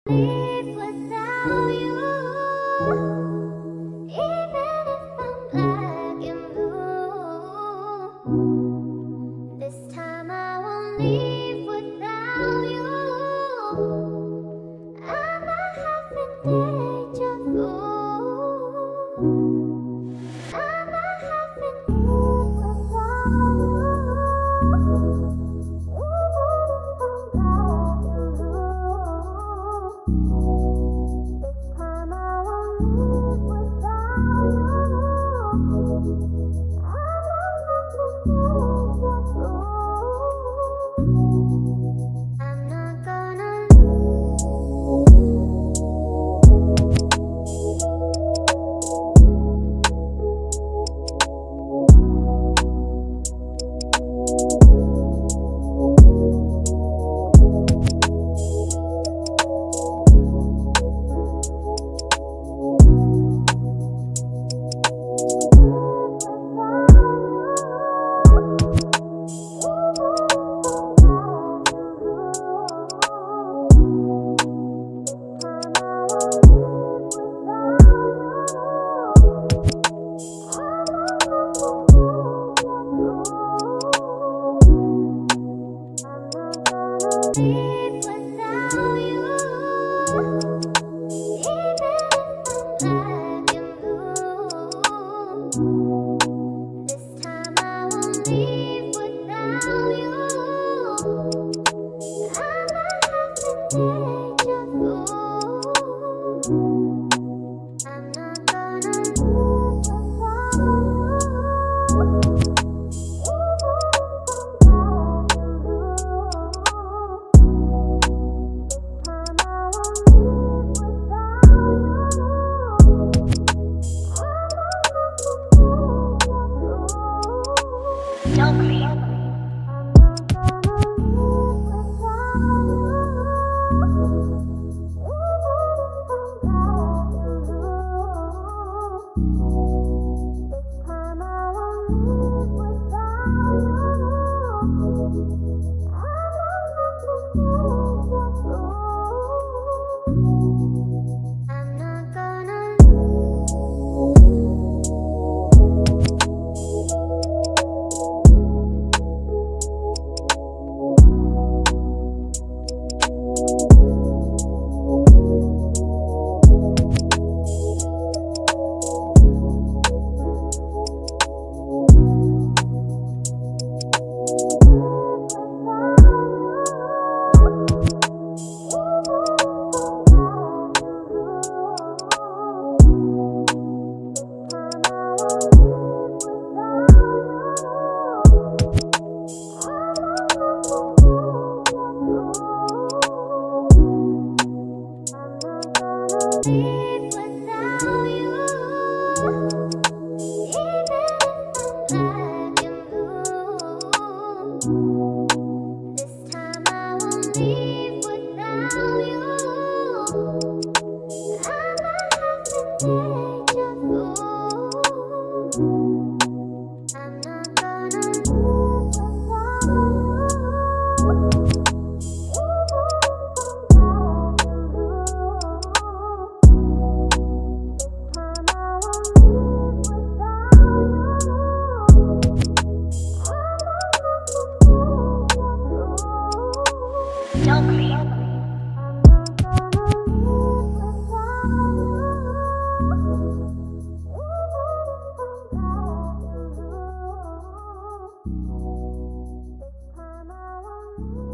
Live without you, even if I'm black and blue. This time I won't leave without you. I'm not having deja vu. I'm not having live without you. Live without you, even if I'm black and blue. This time I won't leave without you. I'm not having deja vu. I'm not gonna live without you. Live without you, even if I'm black and blue. This time I won't leave without you. I'm not having deja vu. I'm not gonna live without you. This time I won't